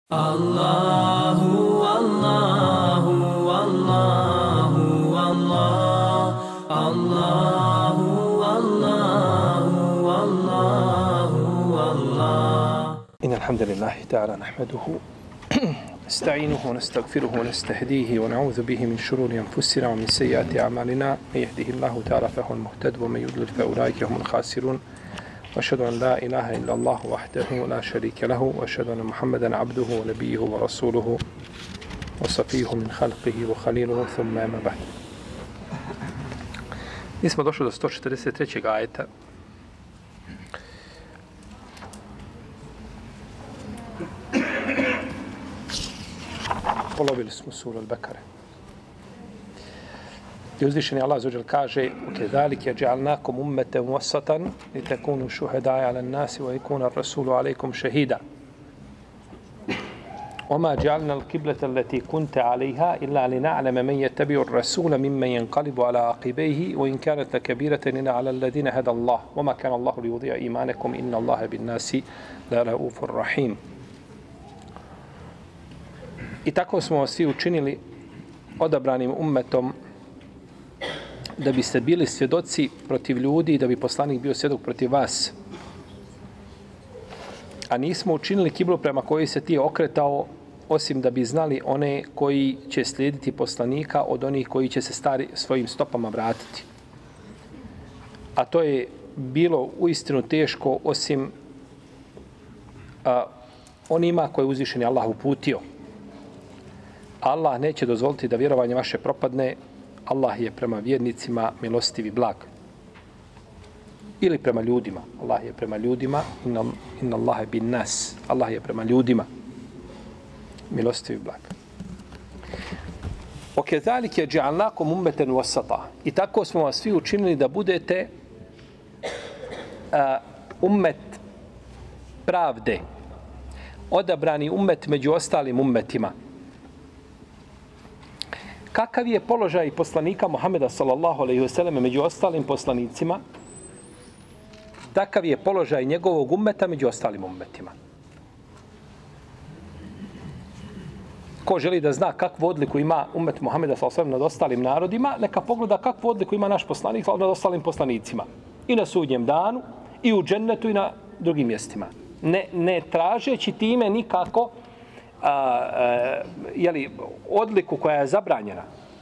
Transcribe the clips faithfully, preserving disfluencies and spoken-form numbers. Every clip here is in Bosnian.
Allahu, Allahu, Allahu, Allah, Allahu, Allahu, Allahu, Allah. إن الحمد لله تعالى نحمده نستعينه ونستغفره ونستهديه ونعوذ به من شرور أنفسنا ومن سيئات أعمالنا من يهده الله تعالى فهو المهتد ومن يضلل فأولئك هم الخاسرون وأشهد أن لا إله إلا الله وحده لا شريك له وأشهد أن محمدا عبده ونبيه ورسوله وصفيه من خلقه وخليله ثم ما بعد. Nismo došli do sto četrdeset trećeg ajeta. Polovili smo suru Al-Bekare. I uzvišeni Allah azza wa jalla kaže: "Kedalike ja'alnakum ummatan wasatan litakunu shuhada'a 'ala an-nasi wa yakuna ar-rasulu 'alaykum shahida." وما جعلنا القبلة التي كنت عليها إلا لنعلم من يتبع الرسول ممن ينقلب على عقبيه وإن كانت لكبيرة إلا على الذين هدى الله وما كان الله ليضيع إيمانكم إن الله بالناس لرؤوف رحيم. I tako smo vas svi učinili odabranim ummetom da biste bili svjedoci protiv ljudi i da bi poslanik bio svjedok protiv vas. A nismo učinili kiblu prema kojoj se ti okretao osim da bi znali one koji će slijediti poslanika od onih koji će se stari svojim stopama vratiti. A to je bilo uistinu teško osim a, onima koje je uzvišeni Allah uputio. Allah neće dozvoliti da vjerovanje vaše propadne. Allah je prema vjernicima milostiv i blag. Ili prema ljudima. Allah je prema ljudima. Inna, inna Allahe bin nas. Allah je prema ljudima milostiv i blag. وَكَذَلِكَ جَعَلْنَاكُمْ أُمَّةً وَسَطًا. I tako smo vas svi učinili da budete uh, ummet pravde. Odabrani ummet među ostalim ummetima. Kakav je položaj poslanika Muhameda sallallahu alejhi ve selleme među ostalim poslanicima? Takav je položaj njegovog ummeta među ostalim ummetima. Ko želi da zna kakvu odliku ima ummet Muhameda sallallahu alejhi ve selleme nad ostalim narodima, neka pogleda kakvu odliku ima naš poslanik nad ostalim poslanicima. I na sudnjem danu, i u džennetu, i na drugim mjestima. Ne, ne tražeći time nikako A, a, jeli, odliku koja je zabranjena.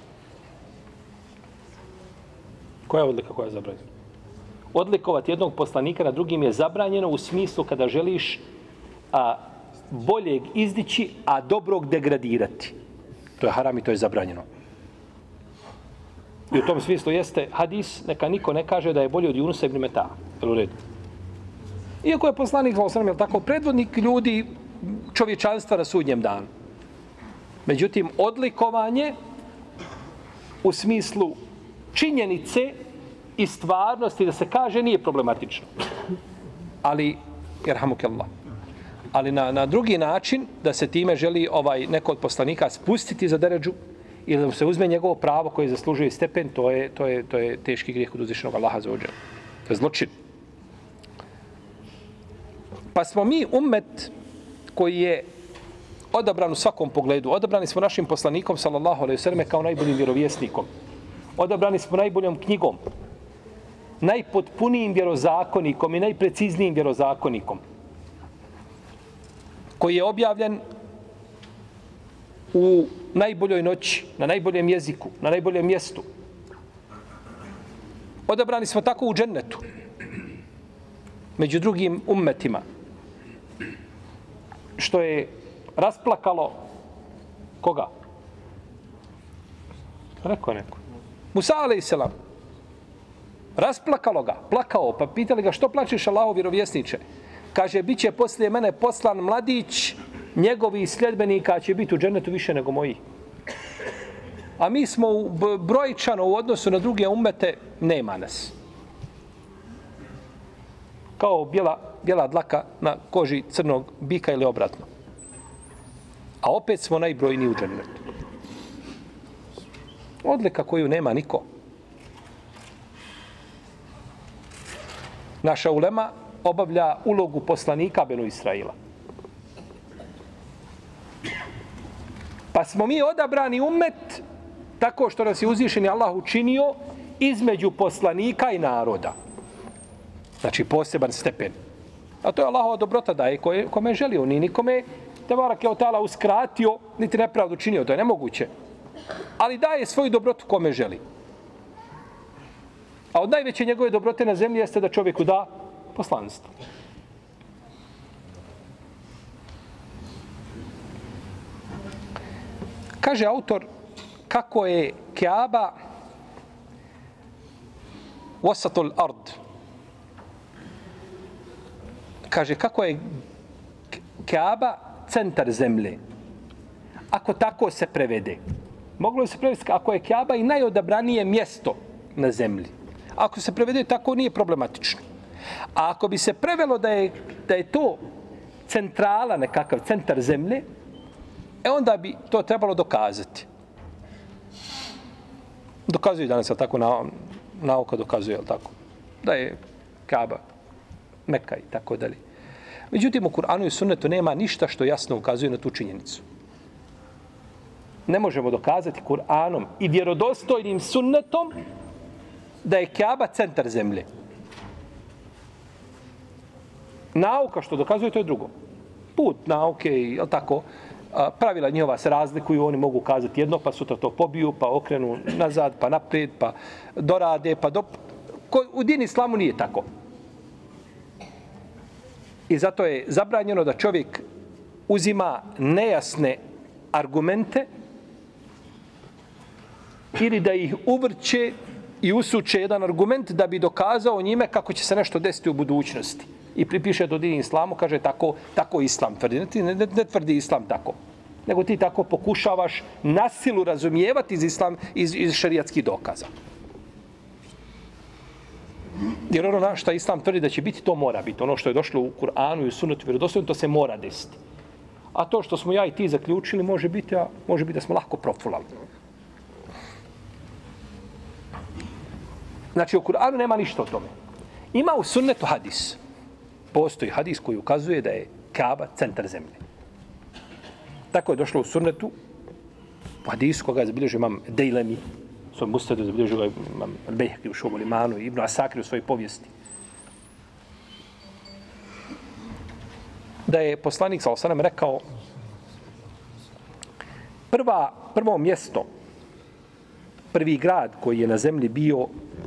Koja je odlika koja je zabranjena? Odlikovati jednog poslanika na drugim je zabranjeno u smislu kada želiš a, boljeg izdići, a dobrog degradirati. To je haram i to je zabranjeno. I u tom smislu jeste hadis, neka niko ne kaže da je bolji od Junusa ibn Meta. Jel u redu? Iako je poslanik, je tako, predvodnik ljudi čovječanstva na sudnjem danu. Međutim, odlikovanje u smislu činjenice i stvarnosti da se kaže nije problematično. Ali, jerhamukallah, ali na, na drugi način da se time želi ovaj neko od poslanika spustiti za deređu ili da se uzme njegovo pravo koje zaslužuje stepen, to je, to je, to je teški grijeh od uzvišenog Allaha azza wa dželle. To je zločin. Pa smo mi ummet koji je odabran u svakom pogledu. Odabrani smo našim poslanikom, sallallahu alejhi ve selleme, kao najboljim vjerovjesnikom. Odabrani smo najboljom knjigom, najpotpunijim vjerozakonikom i najpreciznijim vjerozakonikom, koji je objavljen u najboljoj noći, na najboljem jeziku, na najboljem mjestu. Odabrani smo tako u džennetu, među drugim ummetima, što je rasplakalo koga? Rekao je neko. Musa alejselam. Rasplakalo ga, plakao, pa pitali ga što plačeš Allahov vjerovjesniče? Kaže, bit će poslije mene poslan mladić, njegovi sljedbenika će biti u džennetu više nego moji. A mi smo u brojčano u odnosu na druge ummete, nema nas. Kao bijela, bijela dlaka na koži crnog bika ili obratno. A opet smo najbrojniji u džennetu. Odlika koju nema niko. Naša ulema obavlja ulogu poslanika Benu Israila. Pa smo mi odabrani ummet tako što nas je uzvišeni Allah učinio između poslanika i naroda. Znači poseban stepen. A to je Allahova dobrota daje koje, kome je želio. Ni nikome te barak je od ta'ala uskratio, niti nepravdu činio. To je nemoguće. Ali daje svoju dobrotu kome želi. A od najveće njegove dobrote na zemlji jeste da čovjeku da poslanstvo. Kaže autor kako je Kaaba wasatul ard. Kaže kako je Kaaba centar zemlje. Ako tako se prevede. Moglo se prevesti ako je Kaaba i najodabranije mjesto na zemlji. Ako se prevede tako nije problematično. A ako bi se prevelo da je, da je to centrala, nekakav centar zemlje, e onda bi to trebalo dokazati. Dokazuje danas, je tako, na, nauka dokazuje, je tako, da je Kaaba, Meka i tako dalje. Međutim, u Kur'anu i Sunnetu nema ništa što jasno ukazuje na tu činjenicu. Ne možemo dokazati Kur'anom i vjerodostojnim Sunnetom da je Kaaba centar zemlje. Nauka što dokazuje, to je drugo. Put nauke i, je tako, pravila njihova se razlikuju, oni mogu kazati jedno, pa sutra to pobiju, pa okrenu nazad, pa naprijed, pa dorade, pa do... U din islamu nije tako. I zato je zabranjeno da čovjek uzima nejasne argumente ili da ih uvrće i usuče jedan argument da bi dokazao njime kako će se nešto desiti u budućnosti. I pripiše to din islamu, kaže tako, tako islam tvrdi. Ne, ne, ne tvrdi islam tako. Nego ti tako pokušavaš na silu razumijevati iz, islam, iz, iz šerijatskih dokaza. Jer ono na što islam tvrdi da će biti, to mora biti. Ono što je došlo u Kur'anu i u Sunnetu vjerodostojno, to se mora desiti. A to što smo ja i ti zaključili, može biti, a može biti da smo lahko profulali. Znači, u Kur'anu nema ništa o tome. Ima u Sunnetu hadis. Postoji hadis koji ukazuje da je Kaaba centar zemlje. Tako je došlo u Sunnetu, u hadisu koga je zabilježio imam Dejlemi, u svojom Mustadu zabilježio ga imam Bejhki u Šobu Limanu i Ibn Asakir u svojoj povijesti. Da je poslanik sallallahu alejhi ve sellem rekao prva, prvo mjesto, prvi grad koji je na zemlji bio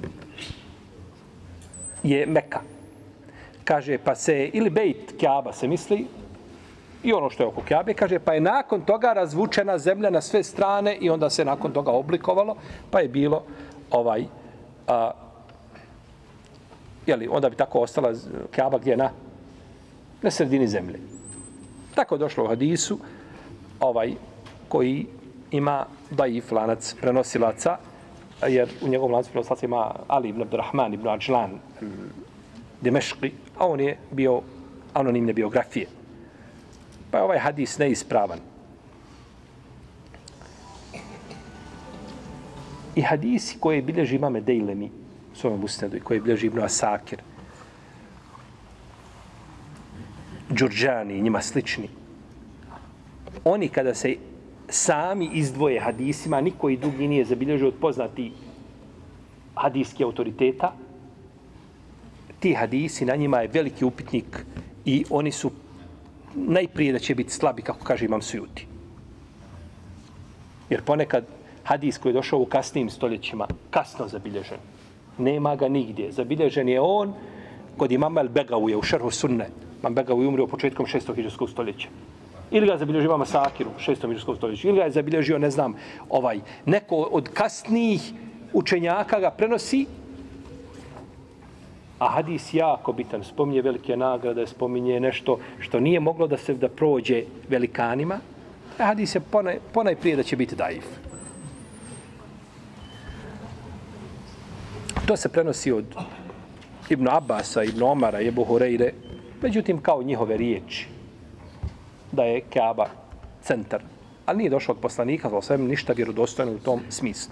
je Meka. Kaže, pa se, ili Bejt Kaaba se misli, i ono što je oko Kabe, kaže, pa je nakon toga razvučena zemlja na sve strane i onda se nakon toga oblikovalo, pa je bilo ovaj, a, jeli, onda bi tako ostala Kaaba gdje na, na sredini zemlje. Tako je došlo u hadisu, ovaj, koji ima daif lanac prenosilaca, jer u njegovom lancu prenosilaca ima Ali ibn Abdurrahman ibn Ajlan Dimeški, a on je bio anonimne biografije. Pa je ovaj hadis neispravan. I hadisi koje bilježi imame Dejlemi u svojom usnedu i koje bilježi Ibn Asakir, Đurđani i njima slični, oni kada se sami izdvoje hadisima, niko i drugi nije zabilježio od poznati hadijski autoriteta, ti hadisi, na njima je veliki upitnik i oni su najprije da će biti slabi, kako kaže Imam Sujuti. Jer ponekad hadis koji je došao u kasnijim stoljećima, kasno zabilježen, nema ga nigdje. Zabilježen je on kod imama El-Begavuje u Šerhu Sunne. Imam Begavuj umrio početkom šestog hidžrskog stoljeća. Ili ga zabilježio imama Sakiru u šestom hidžrskom stoljeću. Ili ga je zabilježio, ne znam, ovaj, neko od kasnijih učenjaka ga prenosi. A hadis jako bitan, spominje velike nagrade, spominje nešto što nije moglo da se da prođe velikanima. A hadis je ponaj, ponaj prije da će biti daif. To se prenosi od Ibn Abasa, Ibn Omara, Ebu Hureyre, međutim kao njihove riječi, da je Kaaba centar. Ali nije došlo od poslanika, za sve ništa vjerodostojno u tom smislu.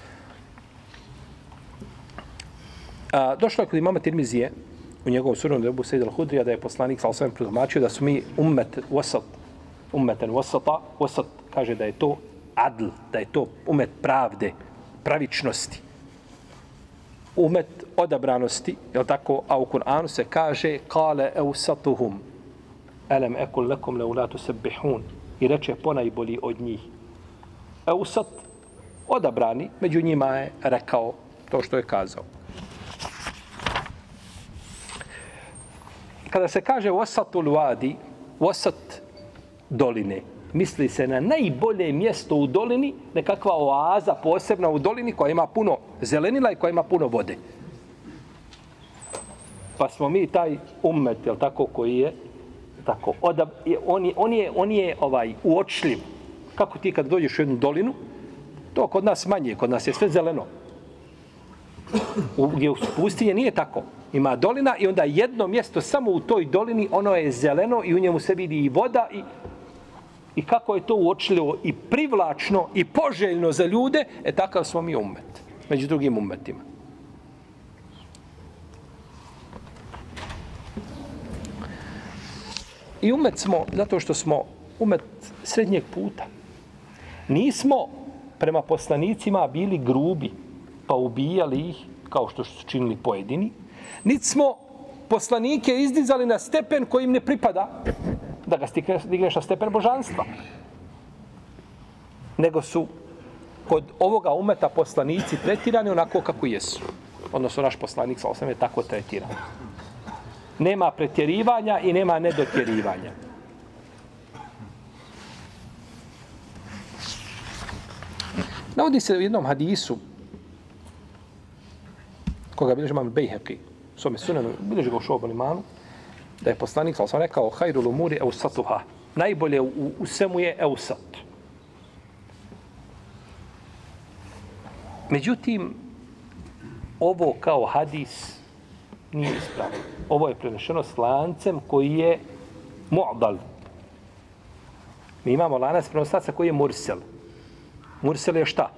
A, došlo je kod imama Tirmizije u njegovom sunanu Ebu Sejid al-Hudrija da je poslanik sa osvijem protumačio da su mi ummet wasat, ummeten wasata, wasat kaže da je to adl, da je to umet pravde, pravičnosti. Umet odabranosti, je tako, a u Kur'anu se kaže kale eusatuhum elem ekul lekum leulatu sebihun i reče ponajbolji od njih. Eusat, odabrani, među njima je rekao to što je kazao. Kada se kaže wasatul wadi, wasat doline, misli se na najbolje mjesto u dolini, nekakva oaza posebna u dolini koja ima puno zelenila i koja ima puno vode. Pa smo mi taj ummet, jel tako, koji je tako, odab, on je, on je, on je ovaj, uočljiv. Kako ti kad dođeš u jednu dolinu, to kod nas manje, kod nas je sve zeleno. U, u pustinje nije tako. Ima dolina i onda jedno mjesto samo u toj dolini, ono je zeleno i u njemu se vidi i voda i, i kako je to uočljivo i privlačno i poželjno za ljude, e takav smo mi ummet, među drugim ummetima. I ummet smo, zato što smo ummet srednjeg puta. Nismo prema poslanicima bili grubi, pa ubijali ih, kao što su činili pojedini, niti smo poslanike izdizali na stepen koji im ne pripada, da ga stigneš na stepen božanstva. Nego su kod ovoga umeta poslanici tretirani onako kako jesu. Odnosno naš poslanik sa osam je tako tretiran. Nema pretjerivanja i nema nedotjerivanja. Navodi se u jednom hadisu koga bilježi imam Bejheqi, u svome sunanu, bilježi ga u Šu'abul Imanu, da je poslanik, ali sam rekao, hajrul umuri eusatuha. Najbolje u, u svemu je eusat. Međutim, ovo kao hadis nije ispravno. Ovo je prenešeno s lancem koji je mu'dal. Mi imamo lanac prenoslaca koji je mursel. Mursel je šta?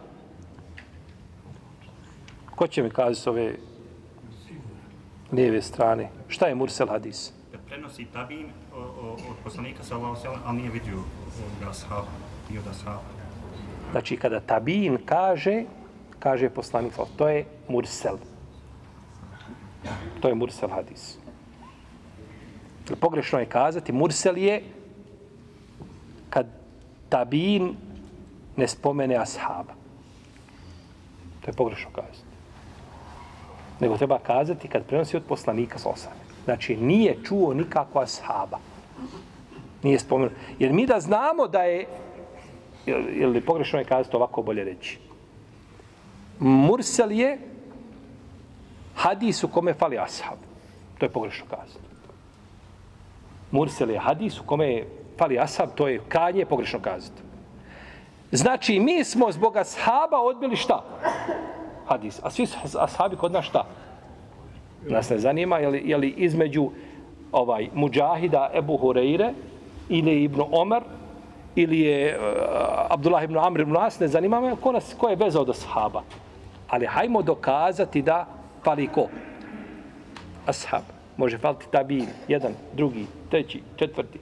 Ko će mi kazati s ove lijeve strane? Šta je mursel hadis? Prenosi tabin od poslanika sallallahu alejhi ve sellem, ali nije vidio od ashaba, i od ashaba. Znači, kada tabin kaže, kaže poslanik, to je mursel. To je mursel hadis. Pogrešno je kazati, mursel je kad tabin ne spomene ashaba. To je pogrešno kazati. Nego treba kazati kad prenosi od poslanika s osam. Znači, nije čuo nikakva ashaba. Nije spomenuo. Jer mi da znamo da je, ili pogrešno je kazati, ovako bolje reći. Mursel je hadis u kome fali ashab. To je pogrešno kazati. Mursel je hadis u kome fali ashab, to je kanje, pogrešno kazati. Znači, mi smo zbog ashaba odbili šta? Hadis. A svi ashabi kod nas šta? Nas ne zanima, je li, je li između ovaj Mudžahida Ebu Hureyre ili Ibn Omer ili je uh, Abdullah ibn Amr ibn As, ne zanima me ko, nas, ko je veza od ashaba. Ali hajmo dokazati da fali ko? Ashab. Može faliti tabin, jedan, drugi, treći, četvrti.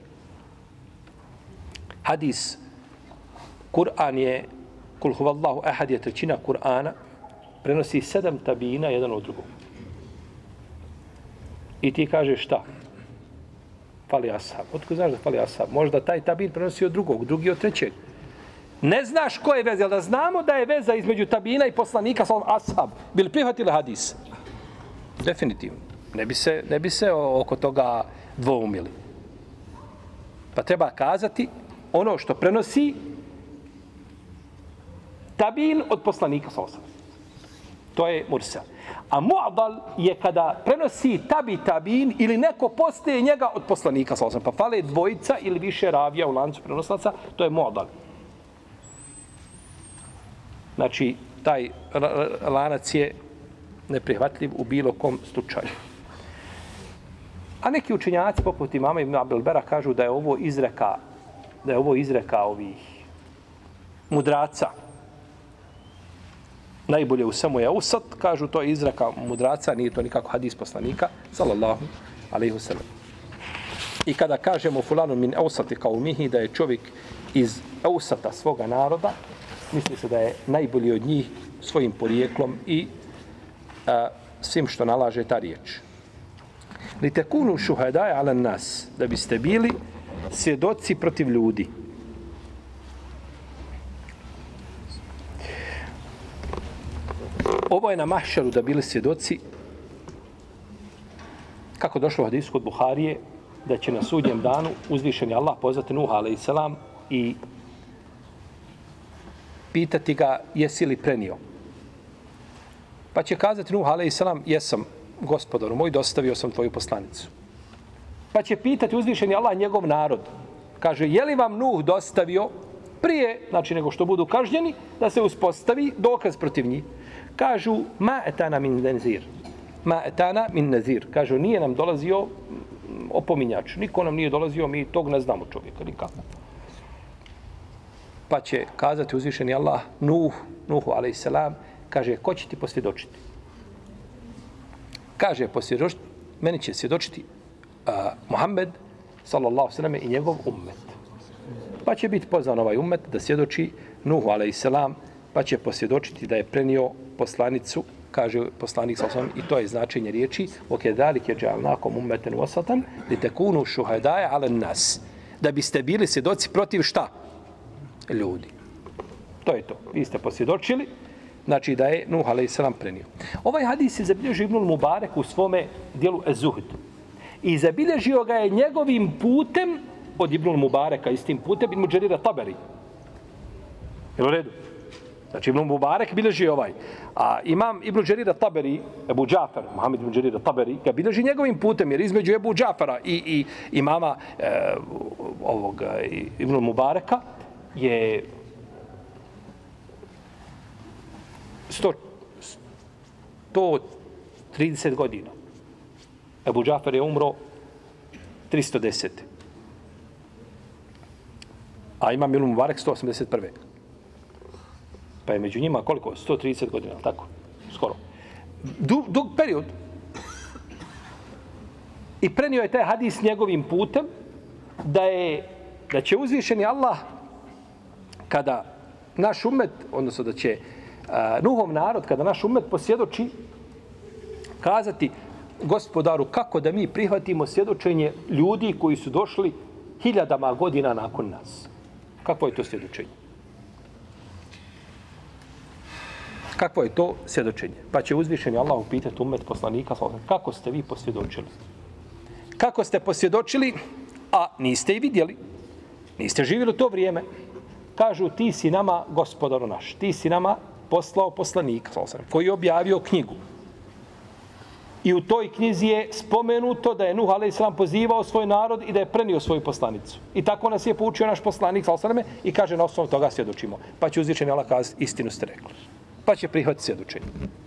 Hadis. Kur'an je, kul huvallahu ahad je trećina Kur'ana, prenosi sedam tabina jedan od drugog. I ti kažeš šta? Fali ashab. Otko znaš da fali ashab? Možda taj tabin prenosi od drugog, drugi od trećeg. Ne znaš ko je veza, da znamo da je veza između tabina i poslanika sa ashab. Bili prihvatili hadis? Definitivno. Ne bi se, ne bi se oko toga dvoumili. Pa treba kazati ono što prenosi tabin od poslanika sa osam. To je mursal. A mu'dal je kada prenosi tabi tabin ili neko postaje njega od poslanika sa osam. Pa fale dvojica ili više ravija u lancu prenoslaca, to je mu'dal. Znači, taj lanac je neprihvatljiv u bilo kom slučaju. A neki učenjaci, poput imama Ibn Abdelbera, kažu da je ovo izreka, da je ovo izreka ovih mudraca. Najbolje u svemu je usat, kažu to je izreka mudraca, nije to nikako hadis poslanika, sallallahu alaihi wasallam. I kada kažemo fulanu min eusati kao mihi, da je čovjek iz eusata svoga naroda, misli se da je najbolji od njih svojim porijeklom i a, svim što nalaže ta riječ. Li tekunu šuhadaje ala nas, da biste bili svjedoci protiv ljudi. Ovo je na mahšaru da bili svjedoci, kako došlo u hadisu kod Buharije, da će na sudnjem danu uzvišeni Allah pozvati Nuha alejselam i pitati ga jesi li prenio. Pa će kazati Nuh alejselam jesam, gospodaru moj, dostavio sam tvoju poslanicu. Pa će pitati uzvišeni Allah njegov narod. Kaže, je li vam Nuh dostavio prije, znači nego što budu kažnjeni, da se uspostavi dokaz protiv njih. Kažu, ma etana min nazir. Ma etana min nazir. Kažu, nije nam dolazio opominjač. Niko nam nije dolazio, mi tog ne znamo čovjeka, nikako. Pa će kazati uzvišeni Allah Nuh, Nuhu alejselam, kaže, ko će ti posvjedočiti? Kaže, posvjedočiti, meni će svjedočiti uh, Muhammed, sallallahu sallam, i njegov ummet. Pa će biti pozvan ovaj ummet da svjedoči Nuhu alejselam, pa će posvjedočiti da je prenio poslanicu, kaže poslanik sallallahu alejhi ve sellem, i to je značenje riječi okedalike džalnakum ummeten wasatan litakunu shuhada'a 'ala nas, da biste bili svjedoci protiv šta? Ljudi. To je to. Vi ste posvjedočili, znači da je Nuh alejselam prenio. Ovaj hadis je zabilježio Ibnul Mubarek u svome dijelu Ez-Zuhd. I zabilježio ga je njegovim putem od Ibnul Mubareka, istim putem Ibn Đerira Taberi. Je u redu? Znači Ibn Mubarek bilježi ovaj. A imam Ibn Đerira Taberi, Ebu Džafar, Muhammed Ibn Đerira Taberi, ga bilježi njegovim putem, jer između Ebu Džafara i, i imama e, ovog Ibn Mubareka je sto trideset godina. Ebu Džafar je umro tristo deset. A imam Ibn Mubarek sto osamdeset prve. Pa je među njima koliko? sto trideset godina, tako? Skoro. Dug, dug period. I prenio je taj hadis njegovim putem da je da će uzvišeni Allah kada naš ummet, odnosno da će uh, Nuhov narod, kada naš ummet posvjedoči, kazati gospodaru kako da mi prihvatimo svjedočenje ljudi koji su došli hiljadama godina nakon nas. Kakvo je to svjedočenje? Kakvo je to svjedočenje? Pa će uzvišeni Allah upitati ummet poslanika, kako ste vi posvjedočili? Kako ste posvjedočili, a niste i vidjeli? Niste živjeli to vrijeme? Kažu, ti si nama gospodaru naš, ti si nama poslao poslanika, koji je objavio knjigu. I u toj knjizi je spomenuto da je Nuh alejselam pozivao svoj narod i da je prenio svoju poslanicu. I tako nas je poučio naš poslanik, i kaže, na osnovu toga svjedočimo. Pa će uzvišeni Allah kazati, istinu ste rekli. Pa će prihvatiti svjedočenje.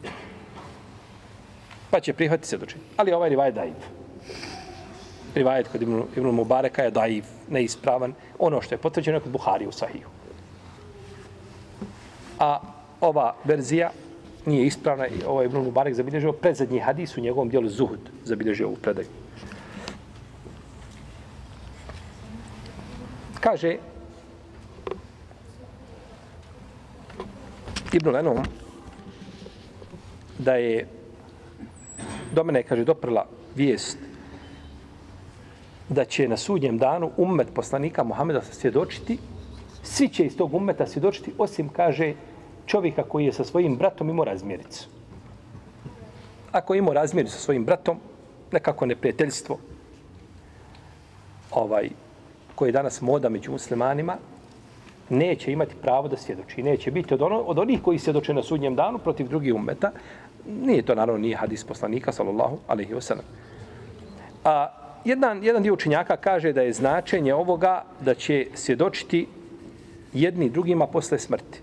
Pa će prihvatiti svjedočenje. Ali ovaj rivajet daif. Rivajet kod Ibn, Ibn Mubareka je daif, neispravan. Ono što je potvrđeno kod Buhari u Sahiju. A ova verzija nije ispravna i ovo je Ibn Mubarek zabilježio predzadnji hadis u njegovom dijelu Zuhud. Zabilježio ovu predaju. Kaže Ibn Lenom da je do mene, kaže, doprla vijest da će na sudnjem danu ummet poslanika Muhameda svjedočiti, svi će iz tog ummeta svjedočiti, osim, kaže, čovjeka koji je sa svojim bratom imao razmjericu. Ako je imao razmjericu sa svojim bratom, nekako neprijateljstvo, ovaj, koje je danas moda među muslimanima, neće imati pravo da svjedoči. Neće biti od, ono, od onih koji svjedoče na sudnjem danu protiv drugih ummeta. Nije to, naravno, nije hadis poslanika, sallallahu alejhi ve sellem. A jedan, jedan dio učenjaka kaže da je značenje ovoga da će svjedočiti jedni drugima posle smrti.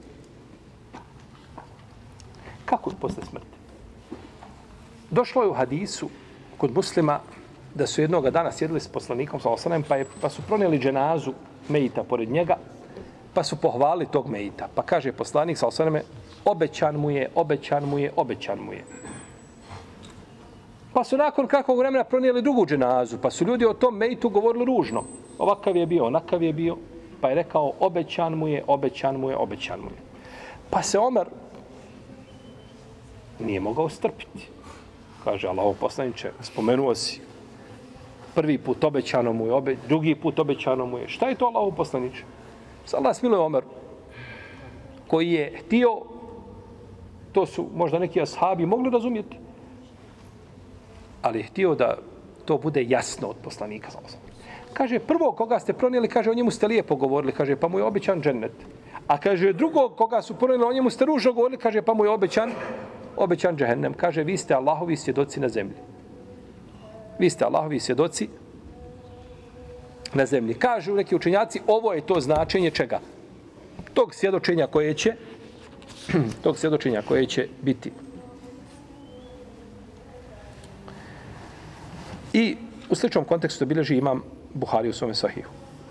Kako posle smrti? Došlo je u hadisu kod muslima da su jednoga dana sjedili s poslanikom, sallallahu alejhi ve sellem, pa, pa su pronijeli dženazu mejita pored njega, pa su pohvalili tog mejita. Pa kaže poslanik, sallallahu alejhi ve sellem, obećan mu je, obećan mu je, obećan mu je. Pa su nakon kakvog vremena pronijeli drugu dženazu, pa su ljudi o tom mejitu govorili ružno. Ovakav je bio, onakav je bio, pa je rekao, obećan mu je, obećan mu je, obećan mu je. Pa se Omer nije mogao strpiti. Kaže, Allahov poslaniče, spomenuo si, prvi put obećano mu je, obe, drugi put obećano mu je. Šta je to Allahov poslaniče? Allah smiluje Omer, koji je htio, to su možda neki ashabi mogli razumjeti, ali je htio da to bude jasno od poslanika. Kaže, prvo koga ste pronijeli, kaže, o njemu ste lijepo govorili, kaže, pa mu je obećan džennet. A kaže, drugo koga su pronijeli, o njemu ste ružno govorili, kaže, pa mu je obećan, obećan džehennem. Kaže, vi ste Allahovi svjedoci na zemlji. Vi ste Allahovi svjedoci na zemlji. Kažu neki učenjaci, ovo je to značenje čega? Tog svjedočenja koje će tog svjedočenja koje će biti. I u sličnom kontekstu bilježi imam Buhari u svome sahihu.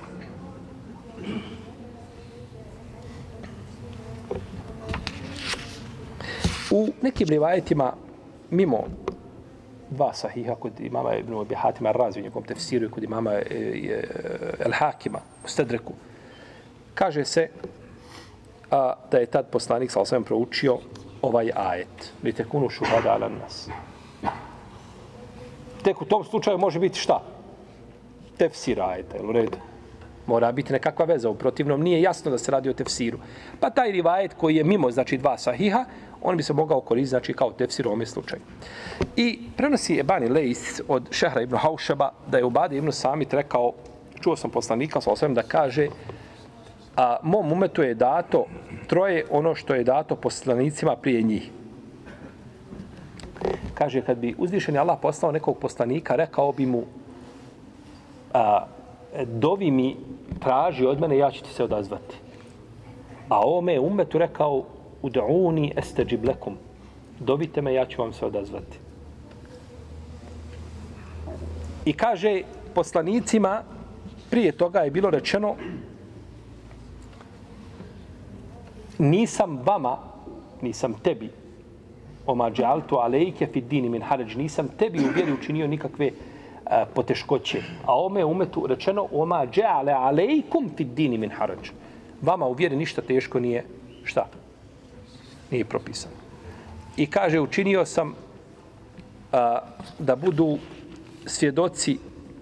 U nekim rivajetima, mimo dva sahiha, kod imama Ibn Abi Hatima Razi u njegovom tefsiru i kod imama El Hakima u Stedreku, kaže se a, da je tad poslanik sa osvijem proučio ovaj ajet. Vidite, kunu šuhada ala nas. Tek u tom slučaju može biti šta? Tefsir ajeta, jel u redu? Mora biti nekakva veza, u protivnom nije jasno da se radi o tefsiru. Pa taj rivajet koji je mimo, znači dva sahiha, on bi se mogao koristiti, znači kao tefsir u ovom slučaju. I prenosi Ebani Lejs od Šehra ibn Haušaba da je Ubade ibn Samit rekao, čuo sam poslanika sa osvijem da kaže, a mom umetu je dato troje ono što je dato poslanicima prije njih. Kaže, kad bi uzvišeni Allah poslao nekog poslanika, rekao bi mu, a, dovi mi, traži od mene, ja ću ti se odazvati. A ovome je umetu rekao, ud'uni esteđib lekum, dovite me, ja ću vam se odazvati. I kaže, poslanicima prije toga je bilo rečeno, nisam vama, nisam tebi, oma džaltu alejke fid dini min harađ, nisam tebi u vjeri učinio nikakve a, poteškoće. A ome umetu rečeno, oma džale alejkum fid dini min harađ. Vama u vjeri ništa teško nije, šta? Nije propisano. I kaže, učinio sam a, da budu svjedoci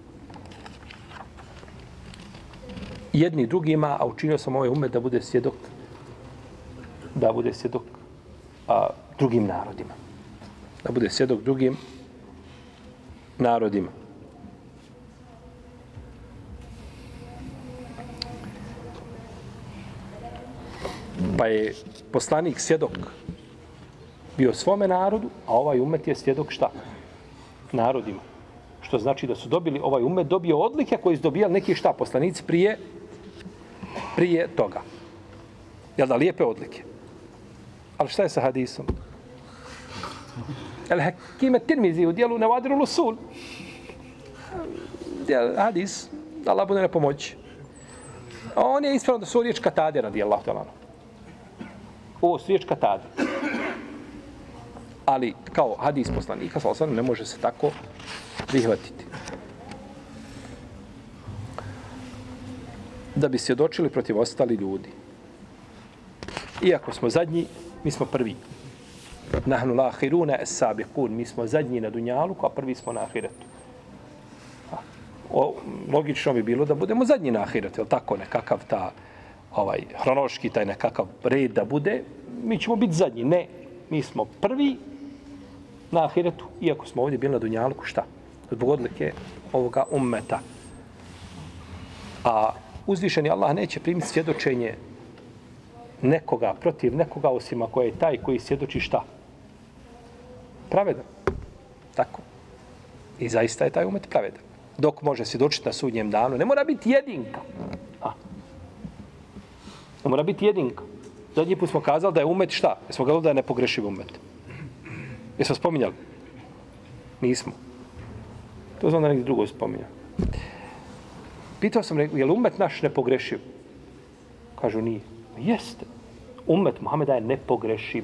jedni drugima, a učinio sam ovaj umet da bude svjedok da bude svjedok a, drugim narodima. Da bude svjedok drugim narodima. Pa je poslanik svjedok bio svome narodu, a ovaj umet je svjedok šta? Narodima. Što znači da su dobili, ovaj umet dobio odlike koje su dobijali neki šta poslanici prije, prije toga. Jel da, lijepe odlike. Ali šta je sa hadisom? El Hakime Tirmizi u dijelu Nevadiru Lusul. Hadis, da Allah bude na pomoći. On je ispravno da su riječ Katade radi Allah talano. Ovo su riječ Katade. Ali kao hadis poslanika, sallallahu ne može se tako prihvatiti. Da bi svjedočili protiv ostali ljudi. Iako smo zadnji, mi smo prvi. Nahnu la ahiruna es-sabiqun, mi smo zadnji na dunjaluku, a prvi smo na ahiretu. O, logično bi bilo da budemo zadnji na ahiretu, je li tako nekakav ta ovaj hronološki taj nekakav red da bude, mi ćemo biti zadnji. Ne, mi smo prvi na ahiretu, iako smo ovdje bili na dunjaluku, šta? Zbog odlike ovoga ummeta. A uzvišeni Allah neće primiti svjedočenje nekoga protiv nekoga, osim ako je taj koji svjedoči šta? Pravedan. Tako. I zaista je taj umet pravedan. Dok može svjedočiti na sudnjem danu, ne mora biti jedinka. A. Ne mora biti jedinka. Zadnji put smo kazali da je umet šta? Jesmo gledali da je nepogrešiv umet. Jesmo spominjali? Nismo. To znam da nekdo drugo spominja. Pitao sam, je li umet naš nepogrešiv? Kažu, nije. Jeste. Umet Muhameda je nepogrešiv.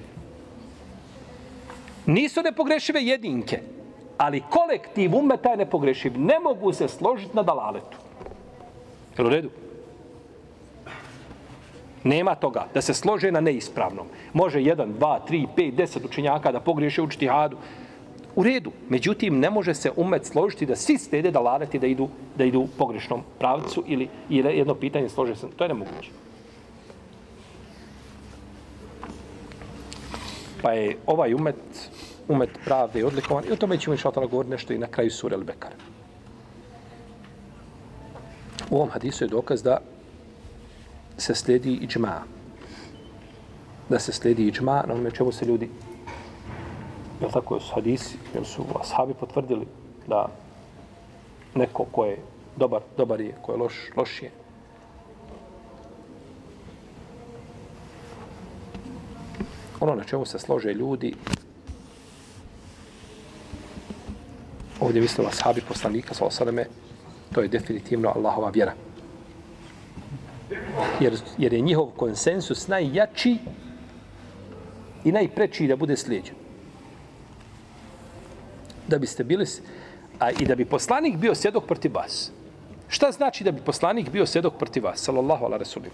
Nisu nepogrešive jedinke, ali kolektiv umeta je nepogrešiv. Ne mogu se složiti na dalaletu. Je li u redu? Nema toga da se slože na neispravnom. Može jedan, dva, tri, pet, deset učenjaka da pogriješe u džtihadu. U redu. Međutim, ne može se umet složiti da svi stede da ladati da idu, da idu u pogrešnom pravcu ili, ili jedno pitanje slože se. To je nemoguće. Pa je ovaj umet, umet pravde i odlikovan. I o tome ćemo inša Allah govoriti nešto i na kraju sure Al-Bekar. U ovom hadisu je dokaz da se slijedi iđma. Da se slijedi iđma na onome čemu se ljudi, jel tako su hadisi, jel su ashabi potvrdili da neko ko je dobar, dobar je, ko je loš, loš je. Ono na čemu se slože ljudi, ovdje mislimo ashabi poslanika, sallallahu, to je definitivno Allahova vjera. Jer, jer je njihov konsensus najjači i najpreći da bude slijeđen. Da biste bili, a i da bi poslanik bio svjedok protiv vas. Šta znači da bi poslanik bio svjedok protiv vas? Sallallahu ala rasulima.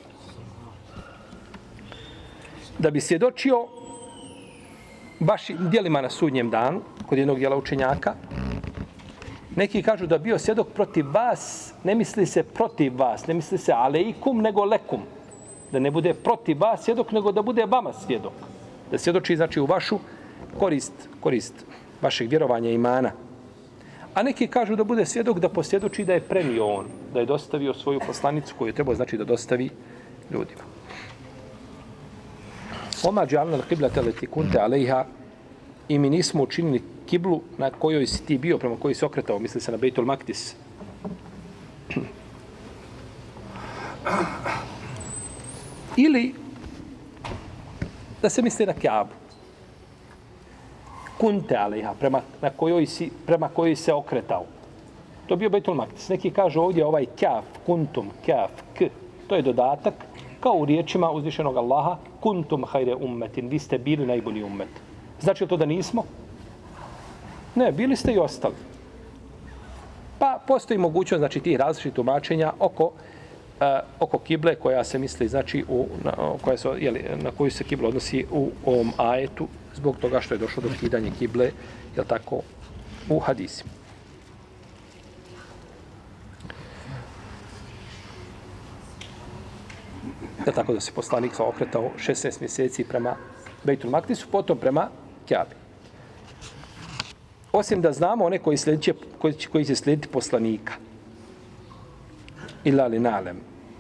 Da bi svjedočio vašim djelima na sudnjem danu, kod jednog djela učenjaka. Neki kažu da bio svjedok protiv vas, ne misli se protiv vas, ne misli se alejkum, nego lekum. Da ne bude protiv vas svjedok, nego da bude vama svjedok. Da svjedoči, znači, u vašu korist, korist vašeg vjerovanja i imana. A neki kažu da bude svjedok da posvjedoči da je prenio on, da je dostavio svoju poslanicu koju je trebao, znači, da dostavi ljudima. Oma džalna l-qiblata leti kunte alejha, i mi nismo učinili kiblu na kojoj si ti bio, prema kojoj si okretao, misli se na Bejtul Maktis. Ili da se misli na Kaabu. Kunte alejha, prema, na kojoj si, prema kojoj se okretao. To bio Bejtul Maktis. Neki kažu ovdje ovaj kaf, kuntum, kaf, k, to je dodatak, kao u riječima uzvišenog Allaha, kuntum hajre ummetin, vi ste bili najbolji ummet. Znači li to da nismo? Ne, bili ste i ostali. Pa postoji mogućnost, znači, tih različitih tumačenja oko, uh, oko kible koja se misli, znači, u, na, koja se, jeli, na koju se kibla odnosi u ovom ajetu, zbog toga što je došlo do kidanja kible, jel tako, u hadisima. Jel tako da se poslanik okretao šesnaest mjeseci prema Bejtul Maktisu, potom prema Kjabi. Osim da znamo one koji, sljedeće, koji, koji će slijediti poslanika. Ila li nalem.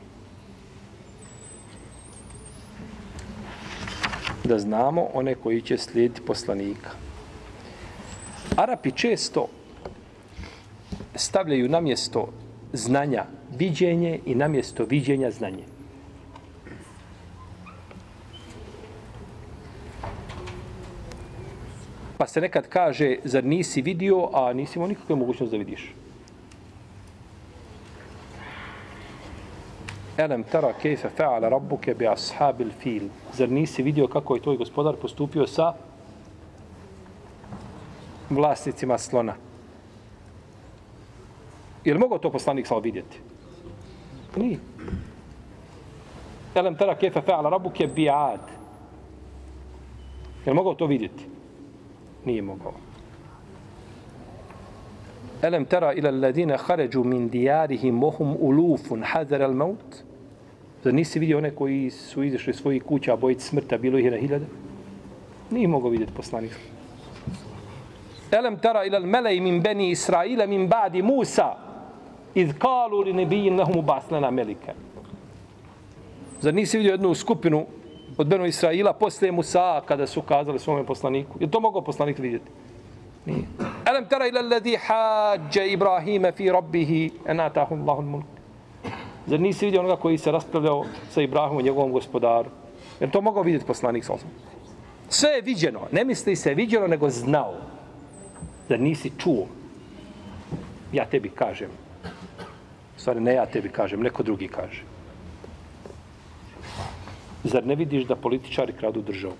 Da znamo one koji će slijediti poslanika. Arapi često stavljaju na mjesto znanja viđenje i na mjesto viđenja znanje. Pa se nekad kaže, zar nisi vidio, a nisi imao nikakve mogućnosti da vidiš. Elem tara kejfe fa'ala rabbuke bi ashabil fil. Zar nisi vidio kako je tvoj gospodar postupio sa vlasnicima slona? Je li mogao to poslanik sal vidjeti? Nije. Elem tara kejfe fa'ala rabbuke bi ad. Je li mogao to vidjeti? Nije mogao. Elem tera ila alladine haređu min dijarihim mohum ulufun hadar al maut. Zar nisi vidio one koji su izašli svojih kuća bojiti smrta, bilo ih je na hiljade? Nije mogao vidjeti poslanik. Elem tera ila al-melej min beni Israila min ba'di Musa iz kalu li nebijin lahum baslana melika. Zar nisi vidio jednu skupinu od Benu Israila poslije Musa kada su kazali svome poslaniku? Je to mogao poslanik vidjeti? Nije. Alam tara ila alladhi hajja Ibrahima fi rabbihi an atahu Allahu al-mulk. Zar nisi vidio onoga koji se raspravljao sa Ibrahimom, njegovom gospodaru? Je to mogao vidjeti poslanik sallallahu alejhi ve sellem? Sve je viđeno, ne misli se viđeno, nego znao. Zar nisi čuo? Ja tebi kažem. Stvari, ne ja tebi kažem, neko drugi kaže. Zar ne vidiš da političari kradu državu?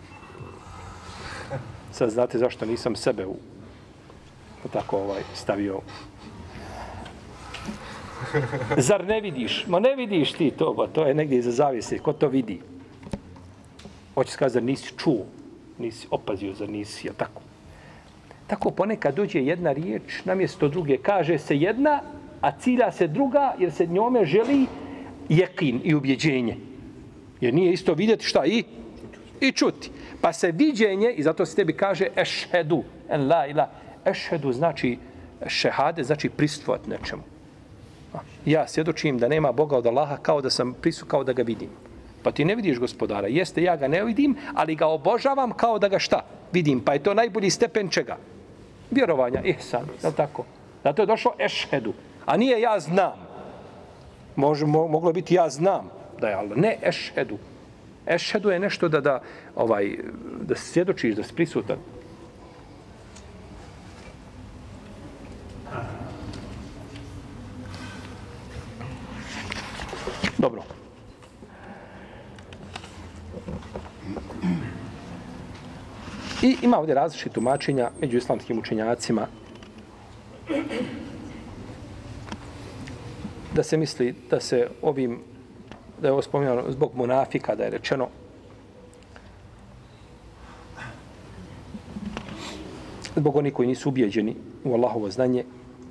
Sad znate zašto nisam sebe u, tako ovaj, stavio Zar ne vidiš? Ma ne vidiš ti to, ba, to je negdje iza zavise. Ko to vidi? Hoće skazati, zar nisi čuo? Nisi opazio, zar nisi, jel tako? Tako ponekad dođe jedna riječ, namjesto druge. Kaže se jedna, a cilja se druga, jer se njome želi jekin i ubjeđenje. Jer nije isto vidjeti šta i, i čuti. Pa se viđenje, i zato se tebi kaže ešhedu, en la ila. Ešhedu znači šehade, znači pristvovat nečemu. Ja svjedočim da nema Boga od Allaha kao da sam prisu, kao da ga vidim. Pa ti ne vidiš gospodara. Jeste, ja ga ne vidim, ali ga obožavam kao da ga šta? Vidim. Pa je to najbolji stepen čega? Vjerovanja, ihsan, je tako? Zato je došlo ešhedu. A nije ja znam. Može, mo, moglo biti ja znam da je Allah. Ne ešhedu. Ešhedu je nešto da, da, ovaj, da svjedočiš, da si prisutan. Dobro. I ima ovdje različite tumačenja među islamskim učenjacima da se misli da se ovim, da je ovo spominjano zbog munafika, da je rečeno zbog onih koji nisu ubijeđeni u Allahovo znanje.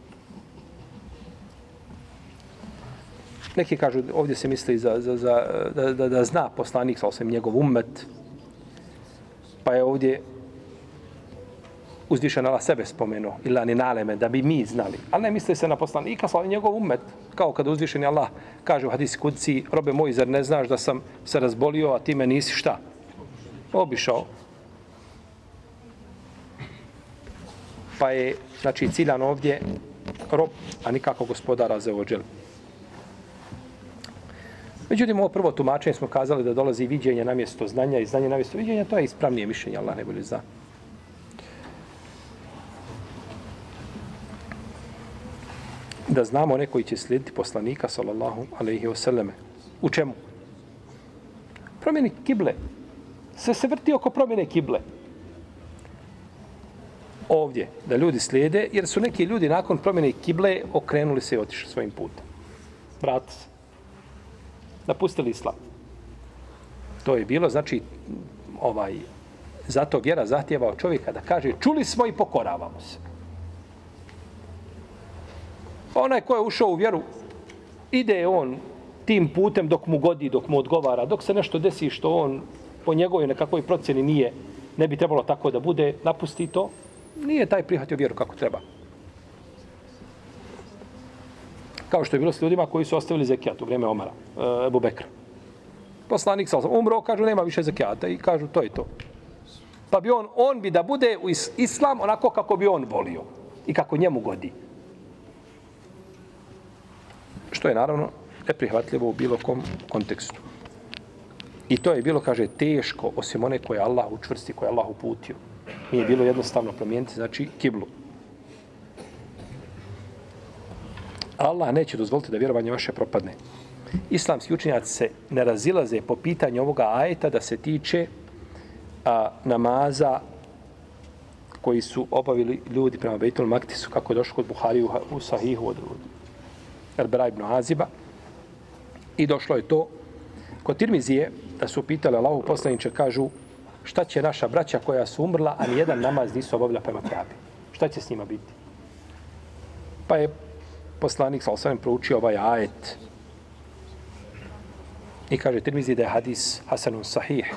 Neki kažu, ovdje se misli za, za, za, da, da, da zna poslanik, sa osam njegov ummet, pa je ovdje uzvišen Allah sebe spomenuo, ila ni naleme, da bi mi znali. Ali ne misli se na poslanika, sa njegov ummet, kao kada uzvišeni Allah kaže u hadisi kudci, robe moji, zar ne znaš da sam se razbolio, a ti me nisi šta? Obišao. Pa je, znači, ciljan ovdje rob, a nikako gospodara za ođel. Međutim, ovo prvo tumačenje smo kazali da dolazi viđenje na mjesto znanja i znanje na mjesto viđenja, to je ispravnije mišljenje, Allah najbolje zna. Da znamo one koji će slijediti poslanika, sallallahu alaihi wasallame. U čemu? Promjeni kible. Sve se vrti oko promjene kible. Ovdje, da ljudi slijede, jer su neki ljudi nakon promjene kible okrenuli se i otišli svojim putem. Vrati se. Napustili islam. To je bilo, znači, ovaj, zato vjera zahtjeva od čovjeka da kaže čuli smo i pokoravamo se. Onaj ko je ušao u vjeru, ide on tim putem dok mu godi, dok mu odgovara, dok se nešto desi što on po njegovoj nekakvoj procjeni nije, ne bi trebalo tako da bude, napusti to, nije taj prihvatio vjeru kako treba. Kao što je bilo s ljudima koji su ostavili zekijat u vrijeme Omara, Ebu Bekra. Poslanik sam umro, kažu nema više zekijata i kažu to je to. Pa bi on, on bi da bude u islam onako kako bi on volio i kako njemu godi. Što je naravno neprihvatljivo u bilo kom kontekstu. I to je bilo, kaže, teško osim one koje Allah učvrsti, koje Allah uputio. Nije bilo jednostavno promijeniti, znači, kiblu. Allah neće dozvoliti da vjerovanje vaše propadne. Islamski učenjaci se ne razilaze po pitanju ovoga ajeta da se tiče a, namaza koji su obavili ljudi prema Bejtul Maktisu, kako je došlo kod Buhari u, u Sahihu od Erbera ibn Aziba. I došlo je to kod Tirmizije, da su pitali Allahu poslaniče, kažu šta će naša braća koja su umrla, a nijedan namaz nisu obavila prema Kabi. Šta će s njima biti? Pa je poslanik sa osam proučio ovaj ajet. I kaže Tirmizi da je hadis hasanun sahih.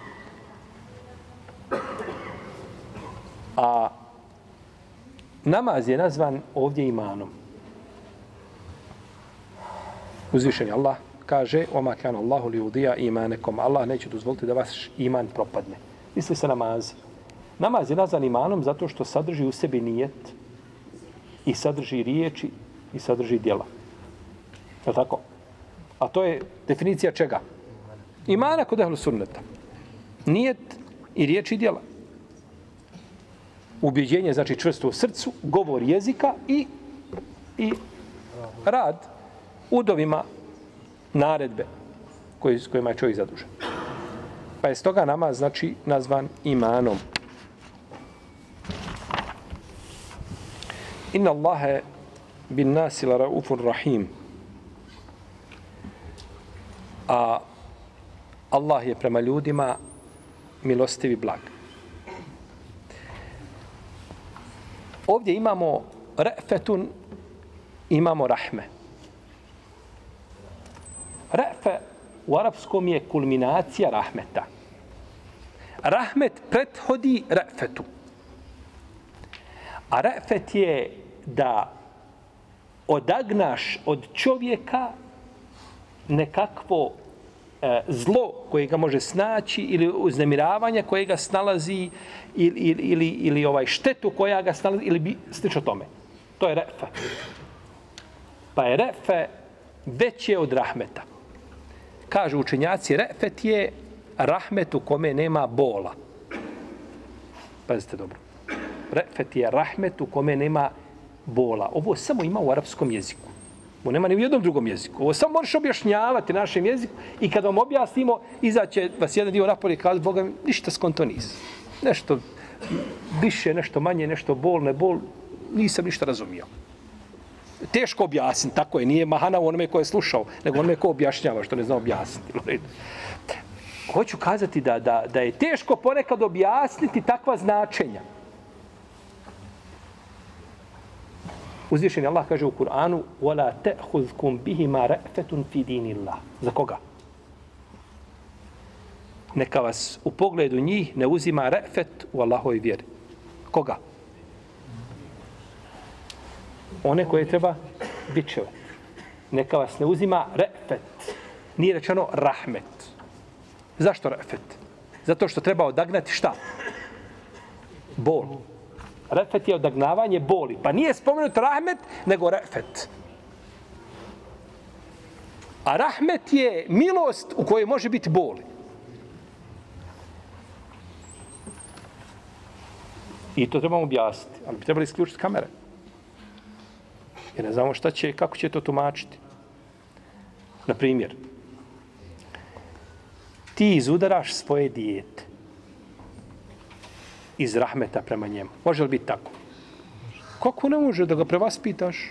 A namaz je nazvan ovdje imanom. Uzvišeni Allah kaže oma kana Allahu li udija imanekom. Allah neće dozvoliti da vaš iman propadne. Misli se namaz. Namaz je nazvan imanom zato što sadrži u sebi nijet i sadrži riječi i sadrži djela. Je li tako? A to je definicija čega? Imana kod ehlu sunneta. Nijet i riječi i djela. Ubjeđenje znači čvrsto u srcu, govor jezika i, i rad udovima naredbe koji, s kojima je čovjek zadužen. Pa je stoga namaz znači nazvan imanom. Inna Allahe bin nasi la raufun rahim. a Allah je prema ljudima milostivi blag. Ovdje imamo re'fetun, imamo rahme. Re'fe u arapskom je kulminacija rahmeta. Rahmet prethodi re'fetu. A re'fet je da odagnaš od čovjeka nekakvo e, zlo koje ga može snaći ili uznemiravanje koje ga snalazi ili, ili, ili, ili ovaj štetu koja ga snalazi ili bi slično tome. To je re'fe. Pa je re'fe veće od rahmeta. Kažu učenjaci, re'fet je rahmet u kome nema bola. Pazite dobro. Re'fet je rahmet u kome nema bola. Ovo samo ima u arapskom jeziku. Ovo nema ni u jednom drugom jeziku. Ovo samo možeš objašnjavati našem jeziku i kad vam objasnimo, izaće vas jedan dio napolje i kaže, Boga mi, ništa skonto nisi. Nešto više, nešto manje, nešto bol, ne bol, nisam ništa razumio. Teško objasniti, tako je, nije mahana u onome ko je slušao, nego onome ko objašnjava što ne zna objasniti. Hoću kazati da, da, da je teško ponekad objasniti takva značenja. Uzvišeni Allah kaže u Kur'anu وَلَا تَأْخُذْكُمْ بِهِمَا رَأْفَةٌ فِي دِينِ اللَّهِ. Za koga? Neka vas u pogledu njih ne uzima re'fet u Allahovoj vjeri. Koga? One koje treba bičeve. Neka vas ne uzima re'fet. Nije rečeno rahmet. Zašto re'fet? Zato što treba odagnati šta? Bol. Re'fet je odagnavanje boli. Pa nije spomenut rahmet, nego re'fet. A rahmet je milost u kojoj može biti boli. I to trebamo objasniti. Ali bi trebali isključiti kamere. Jer ne znamo šta će, kako će to tumačiti. Na primjer, ti izudaraš svoje dijete iz rahmeta prema njemu. Može li biti tako? Kako ne može da ga prevaspitaš?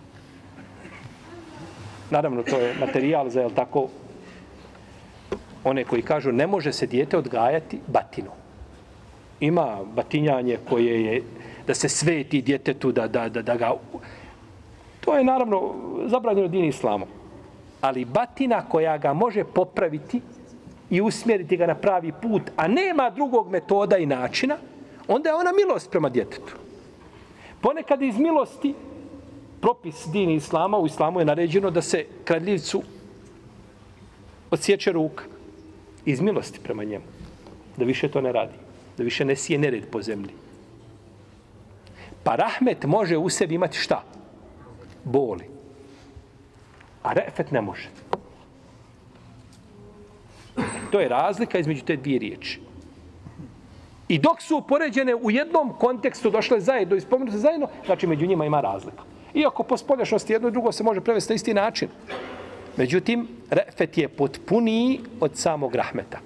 Naravno, to je materijal za, jel tako, one koji kažu ne može se dijete odgajati batinu. Ima batinjanje koje je da se sveti djetetu, da, da, da, da ga... To je naravno zabranjeno dini islamom. Ali batina koja ga može popraviti i usmjeriti ga na pravi put, a nema drugog metoda i načina, onda je ona milost prema djetetu. Ponekad iz milosti, propis dini islama, u islamu je naređeno da se kradljivcu odsječe ruka. Iz milosti prema njemu. Da više to ne radi. Da više ne sije nered po zemlji. Pa rahmet može u sebi imati šta? Boli. A re'fet ne može. To je razlika između te dvije riječi. I dok su upoređene u jednom kontekstu došle zajedno i spomenute zajedno, znači među njima ima razlika. Iako po spoljašnosti jedno i drugo se može prevesti na isti način. Međutim, re'fet je potpuniji od samog rahmeta.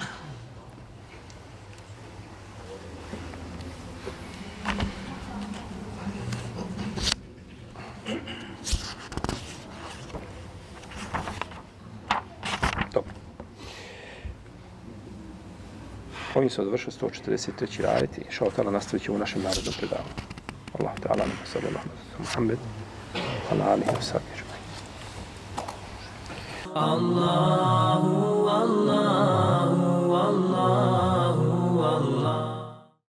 Ovim se odvršio sto četrdeset treći ajet i inša Allah nastavit ćemo u našem narodnom predavanju. Allahu ta'ala, sallallahu Muhammed, ala alihi wa sahbihi. Allahu